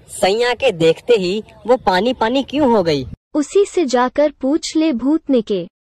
सैया के देखते ही वो पानी पानी क्यों हो गई? उसी से जाकर पूछ ले भूतनी के।